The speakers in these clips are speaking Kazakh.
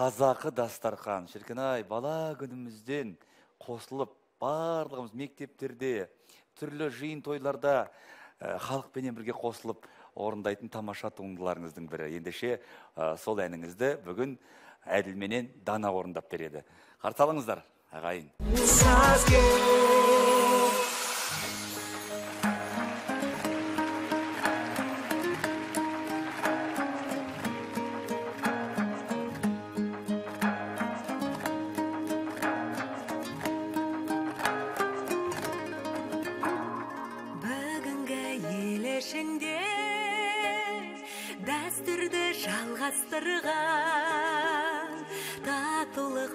Қазақы дастархан. Шіркін-ай, бала күнімізден қосылып, барлығымыз мектептерде, түрлі жиын тойларда халықпенен бірге қосылып орындайтын тамаша туындыларыңыздың бірі. Ендеше сол әніңізді бүгін Әділменен Дана орындап береді. Қарсы алыңыздар, ағайын. Дәстүрді жалғастырған татулық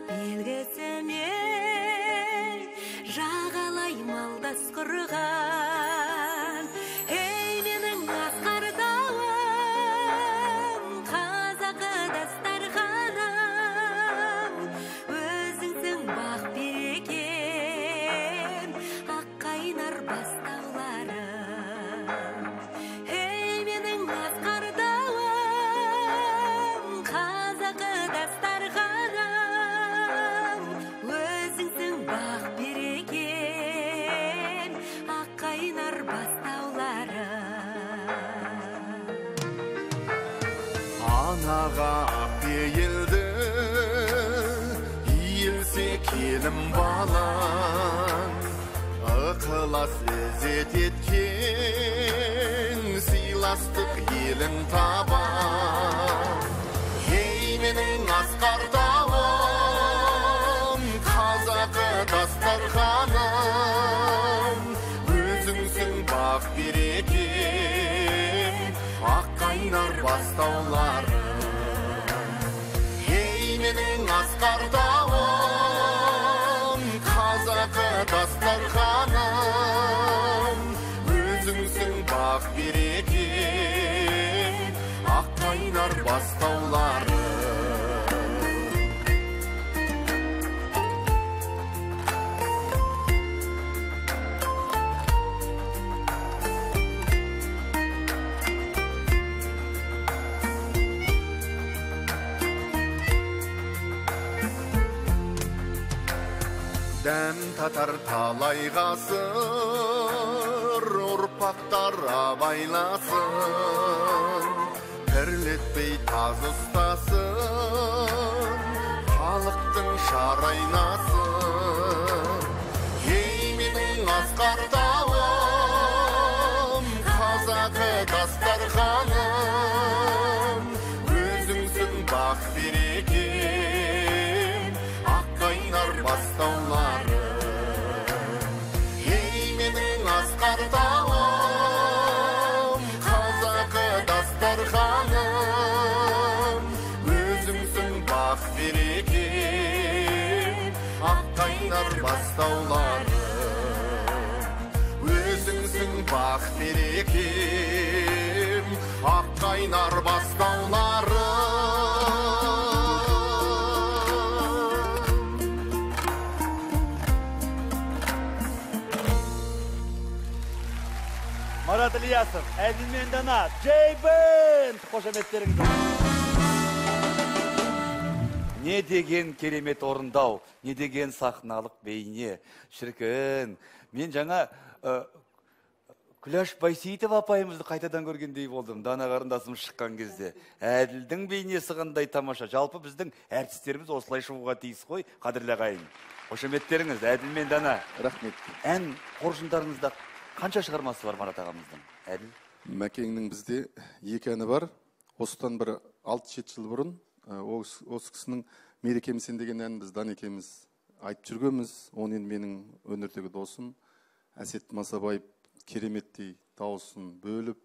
белгісімен жағалай малдас құрған. Ей менің асқар тауым, қазақы дастарханым, өзіңсің бақ берекен ақ қайнар бастауларым. Ей менің асқар анаға пейілді иілсе келім балаң, ықылас ізет еткен сыйластық елін табан. Ей менің асқар тауым, қазақы дастарханым, өзіңсің бақ берекен ақ қайнар бастауларым. Ей менің асқар тауым, қазақы дастарханым, өзіңсің бақ берекен ақ қайнар бастауларым. Дәм татар талай ғасыр, ұрпақтар абайласын, тірлетпей таз ұстасын, халықтың шарайнасын. Ей менің асқар тауым, қазақы дастарханым, өзіңсің бақ берекен ақ қайнар бастауларым. Асқар тауым, қазақы дастарханым, өзіңсің бақ берекен ақ қайнар бастауларым. Өзіңсің бақ берекен ақ қайнар бастауларым. Марат Ильясов, Әділмен Дана, Джейбен! Қошаметтеріңіз. Не деген керемет орындау, не деген сахналық бейне. Шіркін, мен жаңа Күләш Байсейітов апайымызды қайтадан көргендей болдым. Дана қарындасым шыққан кезде. Әділдің бейнесі қандай тамаша. Жалпы біздің әртістеріміз осылай шығуға тиіс қой, қадірлі ағайын. Қошаметтеріңіз, Әділмен Дана. Рахмет. Ән қоржындарыңызда қанша шығармасы бар Марат ағамыздың? Әділ? Мәкеңнің бізде екі әні бар. Осыдан бір 6-7 жыл бұрын осы кісінің мерекемсен деген әнін біз Данекеміз айтып жүргенбіз. Оны енді менің өнердегі досым Әсет Масабаев кереметтей дауысын бөліп,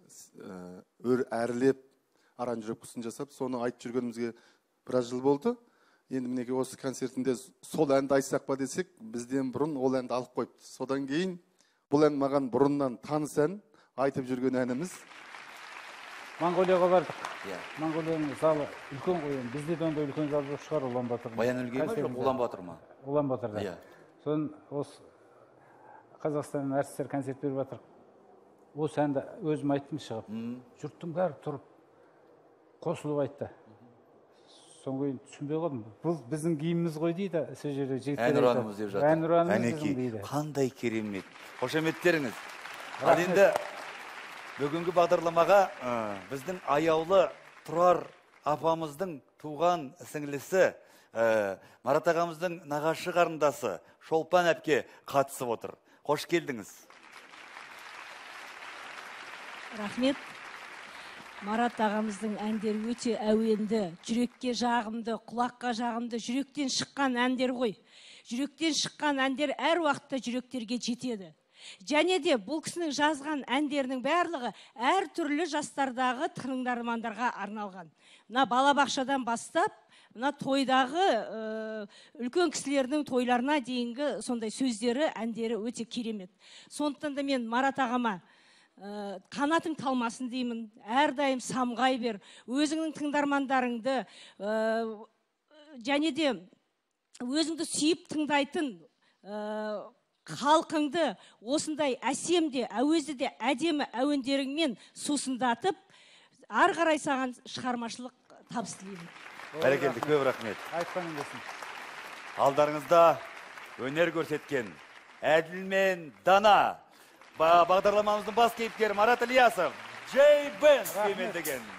әрлеп, аранжировкасын жасап, соны айтып жүргенімізге біраз жыл болды. Енді мінеке осы концертінде сол әнді айтсақ па десек, бізден бұрын ол әнді алып қойыпты. Содан кейін бұл ән маған бұрыннан таныс ән, айтып жүрген әніміз. Монғолияға бардық. Монғолияның залы үлкен қойын. Бізде де онда үлкен зал жоқ шығар Улан-Батырда. Баян-Өлгей ме жоқ, Улан-Батыр ма? Улан-Батырда. Соны осы Қазақстанның әртістер концерт беріп жатыр. Осы әнді өзім айттым шығып. Жұрттың бәрі тұрып қосылып айтты. содан кейін түсінбей қалдым. Бұл біздің киіміміз ғой дейді, сол жерде жігіттер. Әнұранымыз деп жатыр. Әнұранымыз біздің Әнекей, дейді. қандай керемет. Қошеметтеріңіз. Ал енді бүгінгі бағдарламаға біздің аяулы Тұрар апамыздың туған сіңлісі, Марат ағамыздың нағашы қарындасы Шолпан әпке қатысып отыр. Қош келдіңіз. Рахмет. Марат ағамыздың әндері өте әуенді, жүрекке жағымды, құлаққа жағымды, жүректен шыққан әндер ғой. Жүректен шыққан әндер әр уақытта жүректерге жетеді. Және де бұл кісінің жазған әндерінің барлығы әр түрлі жастардағы тыңдармандарға арналған. Мына балабақшадан бастап, мына тойдағы үлкен кісілердің тойларына дейінгі сондай сөздері, әндері өте керемет. Сондықтан да мен Марат ағама қанатың талмасын деймін, әрдайым самғай бер, өзіңнің тыңдармандарыңды және де өзіңді сүйіп тыңдайтын халқыңды осындай әсемде, әуезді де әдемі әуендеріңмен сусындатып, ары қарай саған шығармашылық табыс тілеймін. Бәрекелді, көп рахмет. Айтқаның келсін. Алдарыңызда өнер көрсеткен Әділ мен Дана бағдарламамыздың бас кейіпкері Марат Ильясов, Джей Бен деген.